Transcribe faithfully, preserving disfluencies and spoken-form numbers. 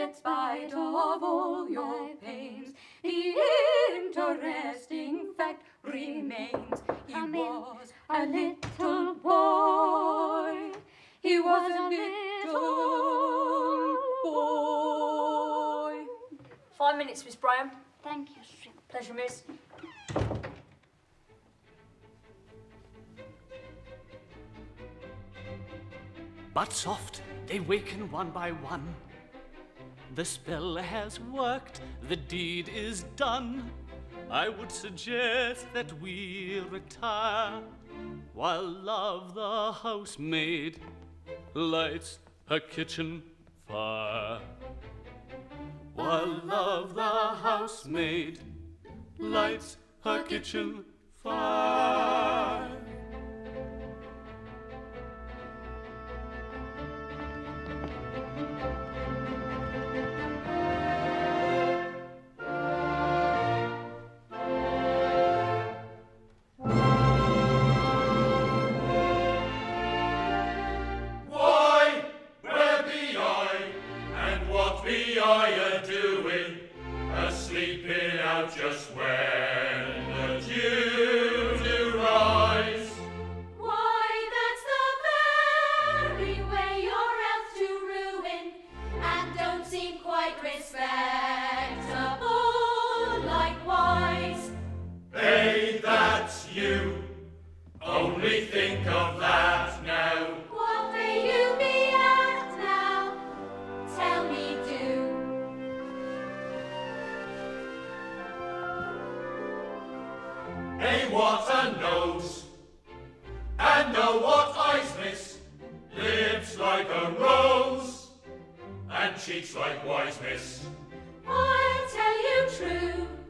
that spite of all your pains, the interesting fact remains. He was a little boy. He was a little boy. Five minutes, Miss Braham. Thank you, Shrimp. Pleasure, miss. But soft, they waken one by one. The spell has worked, the deed is done. I would suggest that we retire while Love, the housemaid, lights her kitchen fire. While Love, the housemaid, lights her kitchen fire. Just when the dew do rise. Why, that's the very way you're out to ruin, and don't seem quite respectable likewise. Hey, that's you. Only think of that now. What may you be at now? Tell me, do. Hey, what a nose, and know what eyes, miss, lips like a rose, and cheeks like wise, miss. I'll tell you true,